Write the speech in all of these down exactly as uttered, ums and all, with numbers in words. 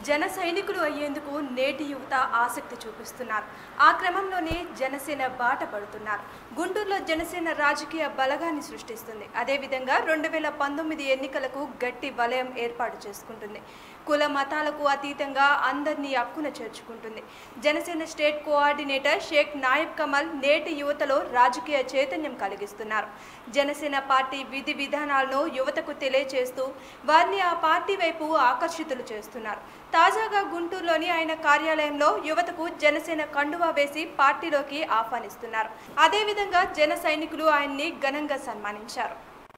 జన సైనికులు అయ్యేందుకు నేటి యువత ఆసక్తి చూపిస్తున్నారు. ఆ క్రమంలోనే జనసేన బాట పడుతున్నారు. గుంటూరులో జనసేన రాజకీయ బలగాన్ని సృష్టిస్తుంది. అదేవిధంగా రెండు వేల పంతొమ్మిది ఎన్నికలకు గట్టి వలయం ఏర్పాటు చేసుకుంటుంది. కుల మతాలకు అతీతంగా అందరినీ హక్కున చేర్చుకుంటుంది. జనసేన స్టేట్ కోఆర్డినేటర్ షేక్ నాయబ్ కమల్ నేటి యువతలో రాజకీయ చైతన్యం కలిగిస్తున్నారు. జనసేన పార్టీ విధి విధానాలను యువతకు తెలియచేస్తూ వారిని ఆ పార్టీ వైపు ఆకర్షితులు చేస్తున్నారు. తాజాగా గుంటూరులోని ఆయన కార్యాలయంలో యువతకు జనసేన కండువా వేసి పార్టీలోకి ఆహ్వానిస్తున్నారు. అదేవిధంగా జన సైనికులు ఆయన్ని ఘనంగా సన్మానించారు.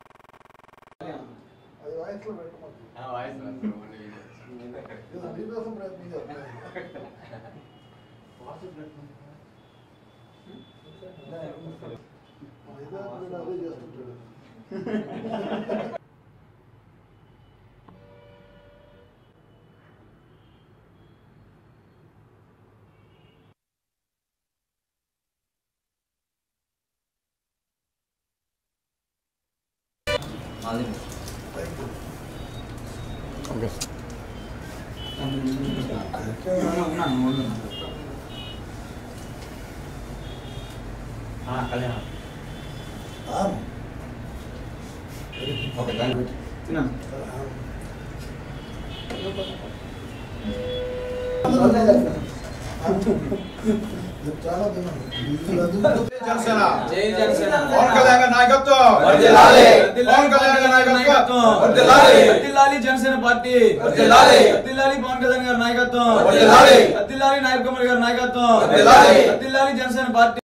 జనసేన పార్టీ పవన్ కళ్యాణ్ గారి నాయకత్వం, నాయబ్ కమల్ గారి నాయకత్వం, జనసేన పార్టీ.